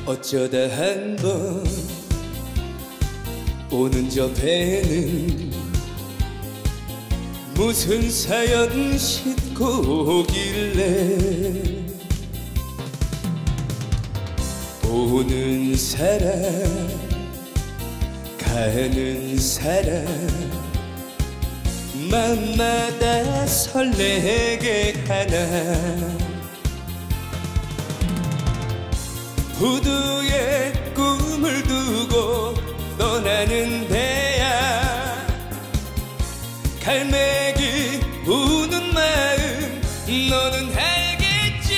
어쩌다 한번 오는 저 배는 무슨 사연 싣고 오길래 오는 사람 가는 사람 마음마다 설레게 하나 부두에 꿈을 두고 떠나는 배야 갈매기 우는 마음 너는 알겠지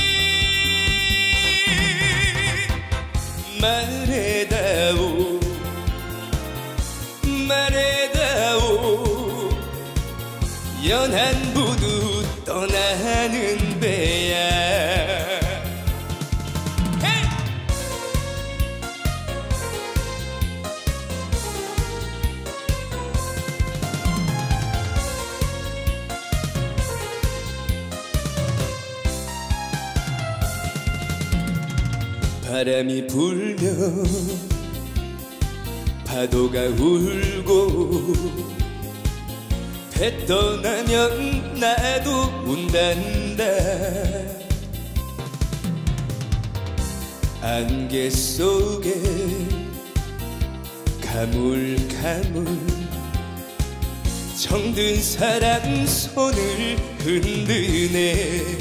말해다오 말해다오 연한 부두 떠나는 배야 바람이 불면 파도가 울고 배 떠나면 나도 운단다 안개 속에 가물가물 정든 사람 손을 흔드네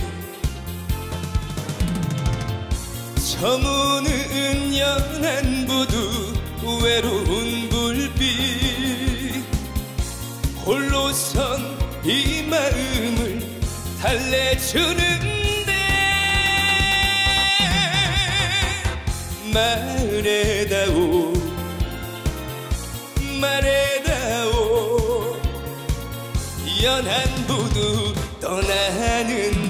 저무는 연한 부두 외로운 불빛 홀로 선 이 마음을 달래주는데 말해다오 말해다오 연한 부두 떠나는